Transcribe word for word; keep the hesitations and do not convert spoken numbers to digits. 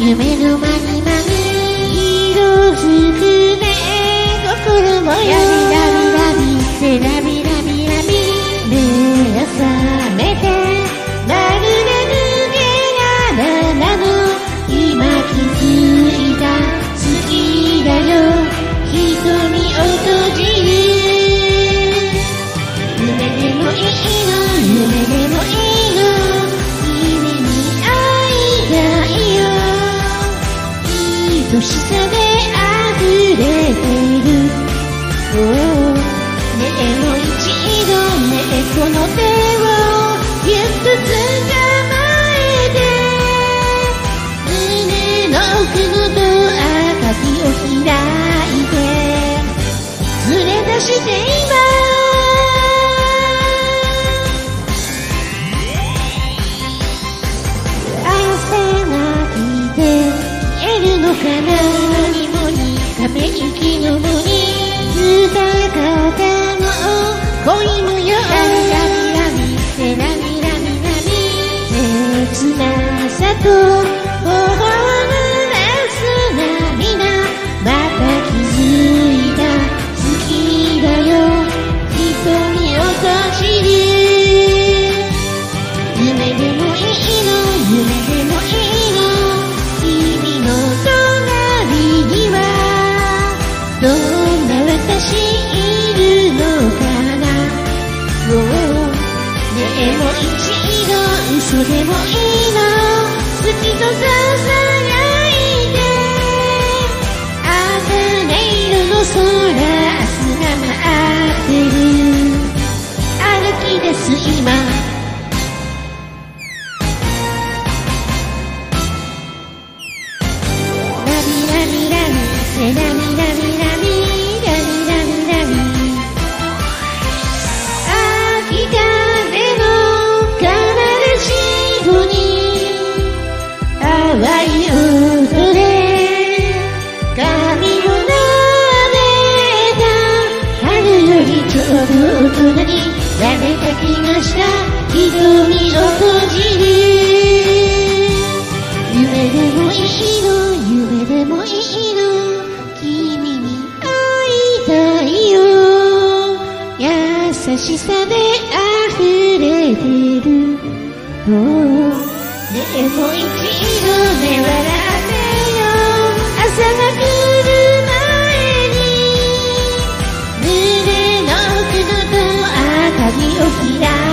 夢のまにまに色づくね心もよラビラビラビセラビラビラビ目が覚めてまるで抜け殻なの今気づいた好きだよ瞳を閉じる夢でもいいの夢でもいいの君に会いたいよ愛しさで溢れてる、oh、ねえもう一度ねえこの手をぎゅっと掴まえて胸の奥のドア鍵を開いて連れ出して今汗が引いて消えるのかなにもにため息のもに歌方の恋模様ラビラビセラミラミラミ切なさと頬を濡らす涙また気づいた好きだよ瞳を閉じる夢でもいいの夢でもいいの君の隣にはどんな私いるのかな、oh、ねえもう一度嘘でもいいの好きとささやいて茜色の空明日が待ってる歩き出す今ラビラビラビセラミラビラビラビラビラビ秋風の奏でしぼに淡い音で髪を撫でた春よりちょうど大人になれた気がした瞳を閉じる夢でもいいの夢でもいいの君に会いたいよ優しさで溢れてる、oh、ねえもう一度目笑ってよ朝が来る前に胸の奥のドア鍵を開いて